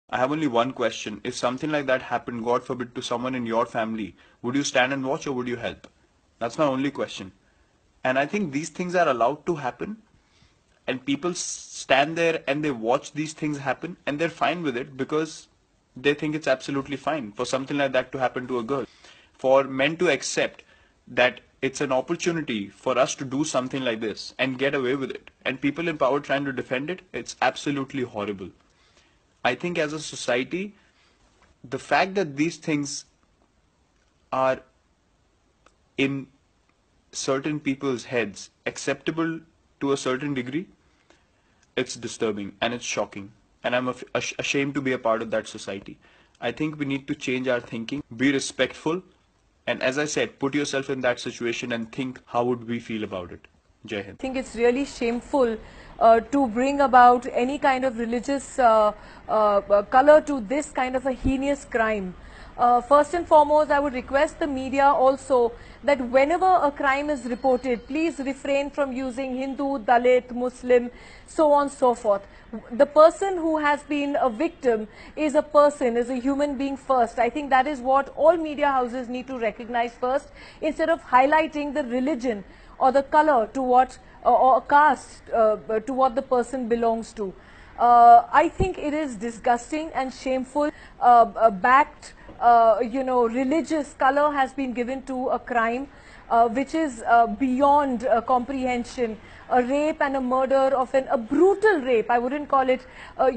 I have only one question. If something like that happened, God forbid, to someone in your family, would you stand and watch or would you help? That's my only question. And I think these things are allowed to happen, and people stand there and they watch these things happen and they're fine with it because they think it's absolutely fine for something like that to happen to a girl. For men to accept that it's an opportunity for us to do something like this and get away with it, and people in power trying to defend it, it's absolutely horrible. I think as a society, the fact that these things are in certain people's heads acceptable to a certain degree, it's disturbing and it's shocking. And I'm ashamed to be a part of that society. I think we need to change our thinking, be respectful, and as I said, put yourself in that situation and think how would we feel about it. Jai Hind. I think it's really shameful to bring about any kind of religious color to this kind of a heinous crime. First and foremost, I would request the media also that whenever a crime is reported, please refrain from using Hindu, Dalit, Muslim, so on and so forth. The person who has been a victim is a person, is a human being first. I think that is what all media houses need to recognize first, instead of highlighting the religion or the color to what, or caste to what the person belongs to. I think it is disgusting and shameful. Backed, religious color has been given to a crime which is beyond comprehension. A rape and a murder of a brutal rape. I wouldn't call it,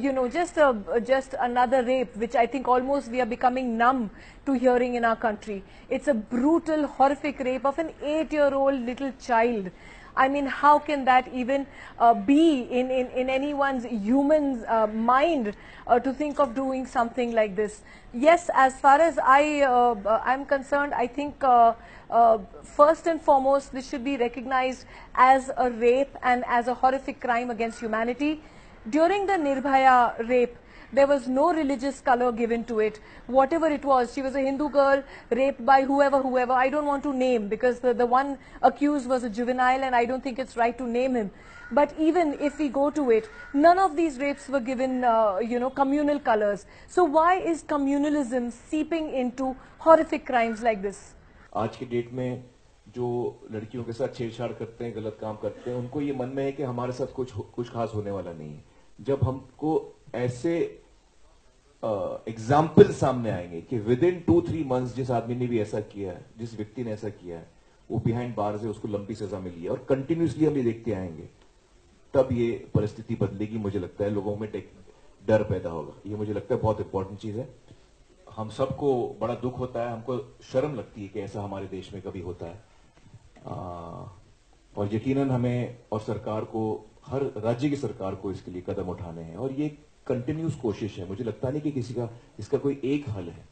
just another rape, which I think almost we are becoming numb to hearing in our country. It's a brutal, horrific rape of an 8-year-old little child. I mean, how can that even be in anyone's human's mind to think of doing something like this? Yes, as far as I'm concerned, I think first and foremost, this should be recognized as a rape and as a horrific crime against humanity. During the Nirbhaya rape, there was no religious color given to it. Whatever it was, she was a Hindu girl raped by whoever. I don't want to name because the one accused was a juvenile and I don't think it's right to name him. But even if we go to it, none of these rapes were given, communal colors. So why is communalism seeping into horrific crimes like this? आज के date में जो लड़कियों के साथ छेड़छाड़ करते हैं, गलत काम करते हैं, उनको ये मन में है कि हमारे साथ कुछ खास होने वाला नहीं है. जब हमको ऐसे एग्जाम्पल सामने आएंगे कि विद इन 2-3 मंथ्स जिस आदमी ने भी ऐसा किया है, जिस व्यक्ति ने ऐसा किया है, वो बिहाइंड बार से उसको लंबी सजा मिली है और कंटिन्यूसली हम ये देखते आएंगे, तब ये परिस्थिति बदलेगी. मुझे लगता है लोगों में डर पैदा होगा. ये मुझे लगता है बहुत इंपॉर्टेंट चीज है. हम सबको बड़ा दुख होता है, हमको शर्म लगती है कि ऐसा हमारे देश में कभी होता है. और यकीनन हमें और सरकार को, हर राज्य की सरकार को इसके लिए कदम उठाने हैं और ये कंटिन्यूस कोशिश है. मुझे लगता नहीं कि किसी का इसका कोई एक हल है.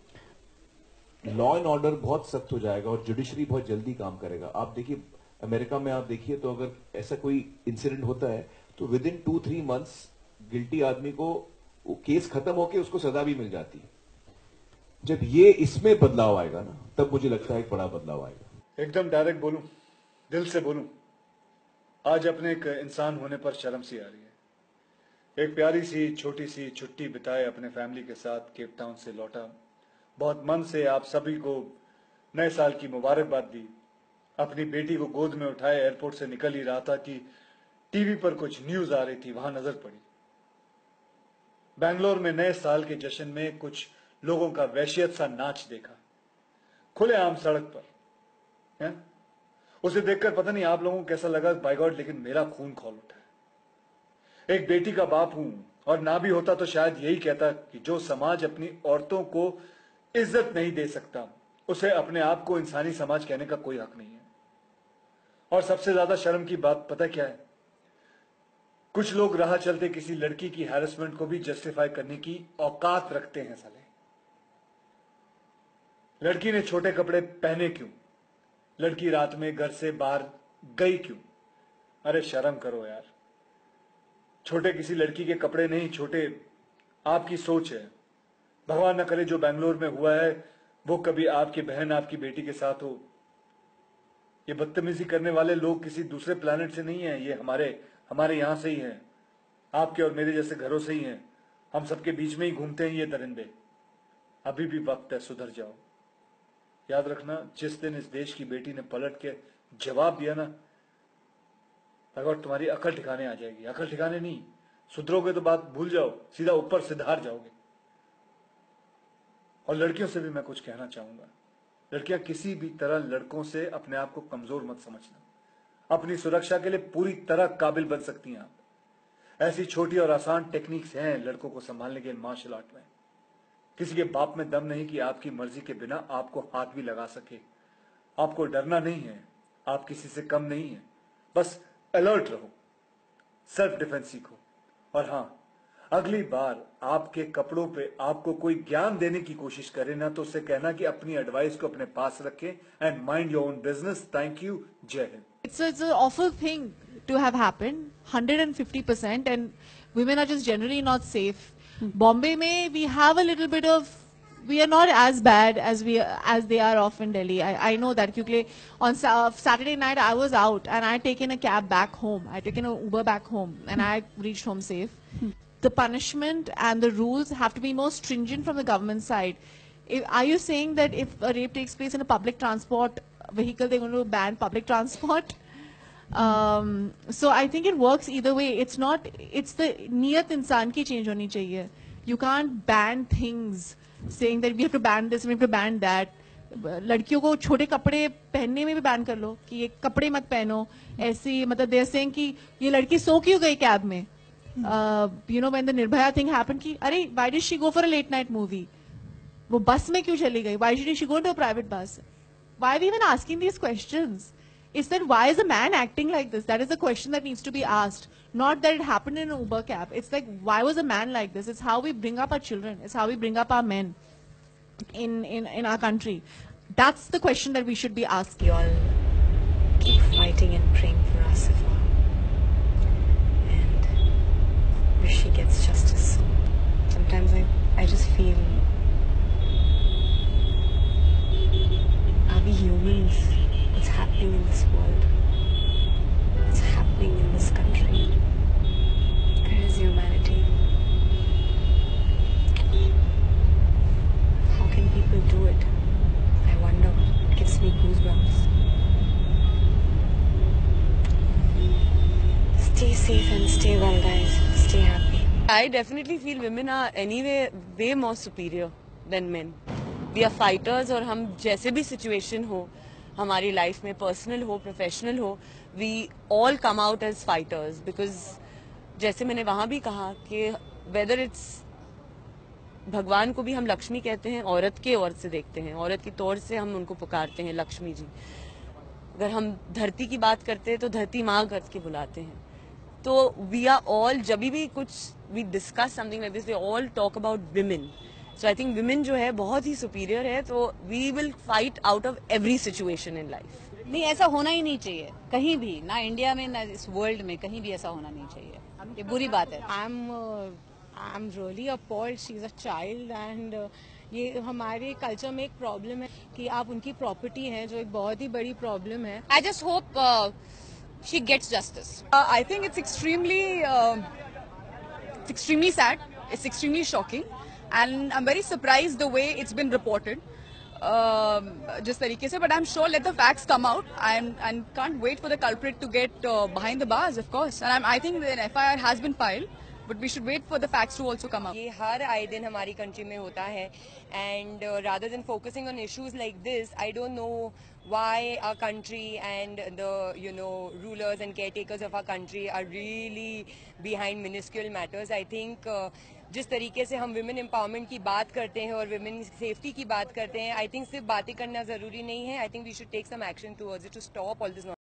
लॉ एंड ऑर्डर बहुत सख्त हो जाएगा और जुडिशरी बहुत जल्दी काम करेगा. आप देखिए अमेरिका में, आप देखिए तो अगर ऐसा कोई इंसिडेंट होता है तो विद इन 2-3 मंथ्स गिल्टी आदमी को केस खत्म होकर उसको सजा भी मिल जाती है. जब ये इसमें बदलाव आएगा ना, तब मुझे लगता है एक बड़ा बदलाव आएगा. एकदम डायरेक्ट बोलूं, दिल से बोलूं, आज अपने एक इंसान होने पर शर्म सी आ रही है. एक प्यारी सी छोटी सी छुट्टी बिताए अपने फैमिली के साथ केप टाउन से लौटा. बहुत मन से आप सभी को नए साल की मुबारकबाद दी. अपनी बेटी को गोद में उठाए एयरपोर्ट से निकल ही रहा था कि टीवी पर कुछ न्यूज आ रही थी. वहां नजर पड़ी, बैंगलोर में नए साल के जश्न में कुछ लोगों का वहशियत सा नाच देखा, खुलेआम सड़क पर है? उसे देखकर पता नहीं आप लोगों को कैसा लगा, बाय गॉड, लेकिन मेरा खून खौल उठा. एक बेटी का बाप हूं और ना भी होता तो शायद यही कहता कि जो समाज अपनी औरतों को इज्जत नहीं दे सकता, उसे अपने आप को इंसानी समाज कहने का कोई हक नहीं है. और सबसे ज्यादा शर्म की बात पता क्या है? कुछ लोग राह चलते किसी लड़की की हैरेसमेंट को भी जस्टिफाई करने की औकात रखते हैं. साले, लड़की ने छोटे कपड़े पहने क्यों? लड़की रात में घर से बाहर गई क्यों? अरे शर्म करो यार. छोटे किसी लड़की के कपड़े नहीं, छोटे आपकी सोच है. भगवान न करे जो बैंगलोर में हुआ है वो कभी आपकी बहन, आपकी बेटी के साथ हो. ये बदतमीजी करने वाले लोग किसी दूसरे प्लेनेट से नहीं है, ये हमारे यहां से ही हैं, आपके और मेरे जैसे घरों से ही हैं. हम सबके बीच में ही घूमते हैं ये दरिंदे। अभी भी वक्त है, सुधर जाओ। याद रखना, जिस दिन इस देश की बेटी ने पलट के जवाब दिया ना, अगर तुम्हारी अकल ठिकाने आ जाएगी। अकल ठिकाने नहीं, सुधरोगे तो बात भूल जाओ, सीधा ऊपर सिधार जाओगे। और लड़कियों से भी मैं कुछ कहना चाहूंगा, लड़कियां किसी भी तरह लड़कों से अपने आप को कमजोर मत समझना। अपनी सुरक्षा के लिए पूरी तरह काबिल बन सकती हैं आप। ऐसी छोटी और आसान टेक्निक्स हैं लड़कों को संभालने के मार्शल आर्ट में। किसी के बाप में दम नहीं कि आपकी मर्जी के बिना आपको हाथ भी लगा सके। आपको डरना नहीं है, आप किसी से कम नहीं है, बस अलर्ट रहो, सेल्फ डिफेंस सीखो। और हां, अगली बार आपके कपड़ों पे आपको कोई ज्ञान देने की कोशिश करे ना, तो उससे कहना कि अपनी एडवाइस को अपने पास रखें and mind your own business. Thank you, जय हिंद। It's an awful thing to have happened, 150%, and women are just generally not safe. Bombay mein we have a little bit of, we are not as bad as they are off in Delhi. I know that because on Saturday night I was out and I had taken a cab back home. I had taken an Uber back home and I reached home safe. The punishment and the rules have to be more stringent from the government side. Are you saying that if a rape takes place in a public transport vehicle, they're going to ban public transport? So I think it works either way. It's the niyat insaan ki change honi chahiye. You can't ban things saying that we have to ban this, we have to ban that. लड़कियों को छोटे कपड़े पहनने में भी ban कर लो कि ये कपड़े मत पहनो। ऐसी मतलब देयर सेइंग कि ये लड़की सो क्यों गई कैब में? You know, when the Nirbhaya thing happened, कि अरे why did she go for a late night movie? वो बस में क्यों चली गई? Why did she go into a private bus? Why are we even asking these questions? It's that why is a man acting like this? That is a question that needs to be asked. Not that it happened in an Uber cab. It's like, why was a man like this? It's how we bring up our children. It's how we bring up our men in our country. That's the question that we should be asking. You all keep fighting and praying for Asifa, and wish she gets justice. Sometimes I just feel, are we humans? What's happening in this world? What's happening in this country? Where is humanity? How can people do it? I wonder. It gives me goosebumps. Stay safe and stay well, guys. Stay happy. I definitely feel women are anyway way more superior than men. We are fighters, और हम जैसे भी situation हो हमारी life में, personal हो professional हो, we all come out as fighters, because जैसे मैंने वहाँ भी कहा कि whether it's भगवान को भी हम लक्ष्मी कहते हैं, औरत के ओर से देखते हैं, औरत की तौर से हम उनको पुकारते हैं लक्ष्मी जी। अगर हम धरती की बात करते हैं तो धरती माँ करके बुलाते हैं। तो वी आर ऑल, जब भी कुछ we discuss something like this, we all talk about women. So I think women जो है बहुत ही सुपीरियर है, तो we will fight out of every situation in life. नहीं, ऐसा होना ही नहीं चाहिए कहीं भी, ना इंडिया में ना इस वर्ल्ड में, कहीं भी ऐसा होना नहीं चाहिए। ये बुरी बात है। I'm really appalled. She's a child and ये हमारे कल्चर में एक प्रॉब्लम है कि आप उनकी प्रॉपर्टी हैं, जो एक बहुत ही बड़ी प्रॉब्लम है। I just hope she gets justice. I think it's extremely sad. It's extremely shocking, and I'm very surprised the way it's been reported. जिस तरीके से, but I'm sure let the facts come out, and can't wait for the culprit to get behind the bars, of course. And I think the FIR has been filed, but we should wait for the facts to also come out. ये हर आए दिन हमारी country में होता है, and rather than focusing on issues like this, I don't know why our country and the rulers and caretakers of our country are really behind minuscule matters. I think जिस तरीके से हम विमेन एम्पावरमेंट की बात करते हैं और women safety की बात करते हैं, आई थिंक सिर्फ बातें करना जरूरी नहीं है। I think we should take some action towards it to stop all this.